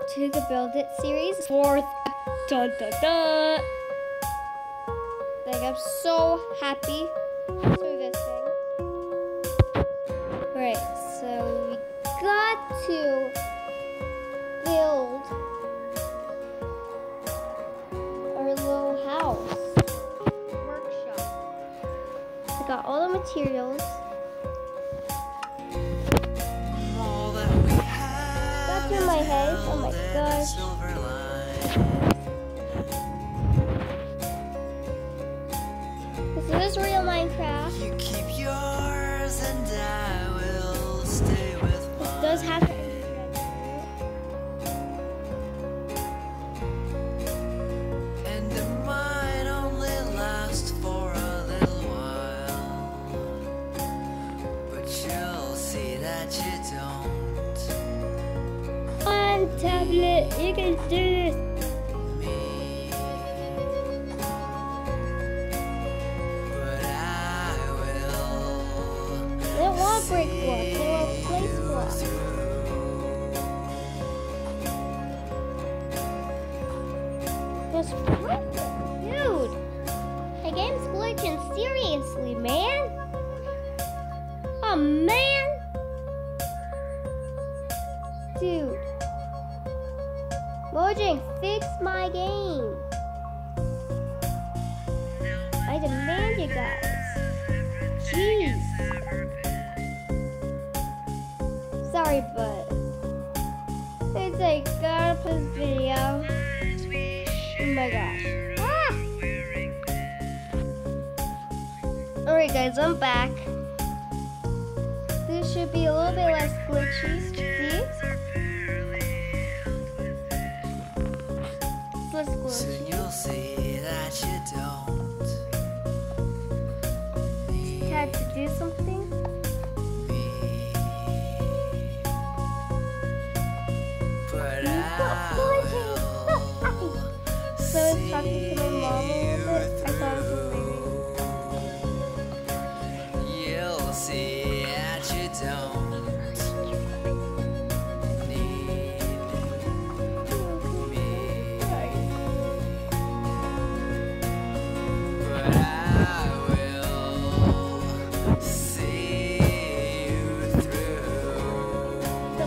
to the Build It series. Fourth. Dun, dun, dun. Like, I'm so happy for this thing. Alright, so we got to build our little house. Workshop. I got all the materials. That's in my head. Oh my gosh. This is real Minecraft. You keep yours and I will stay with mine. It does have to and it might only last for a little while, but you'll see that you don't. On tablet, you can do this. Brick block, little place block. That's perfect, dude. The game's glitching seriously, man. Oh man, dude. Mojang, fix my game. I demand you guys. Jeez. Sorry, but it's like gotta put this video. Oh my gosh. Ah! Alright guys, I'm back. This should be a little bit less glitchy. See? It's less glitchy. Soon you'll see that you don't. Had to do something. So I was talking to my mom a little bit. I thought it was amazing. You'll see that you don't need me, but I will see you through.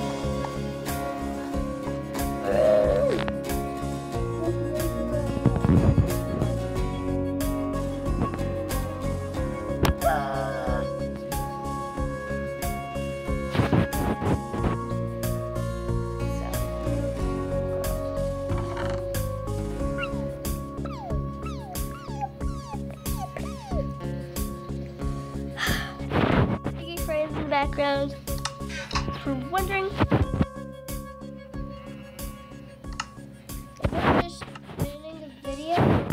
Background for wondering. I'm just ending the video.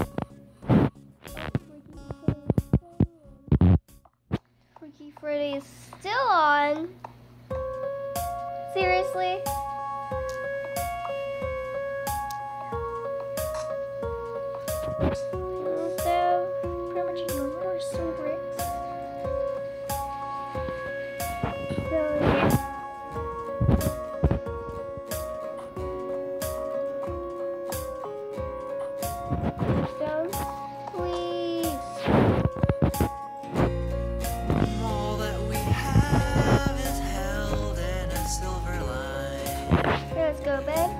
Freaky Friday is still on. Seriously? So pretty much ignore some bricks. Let's go, babe.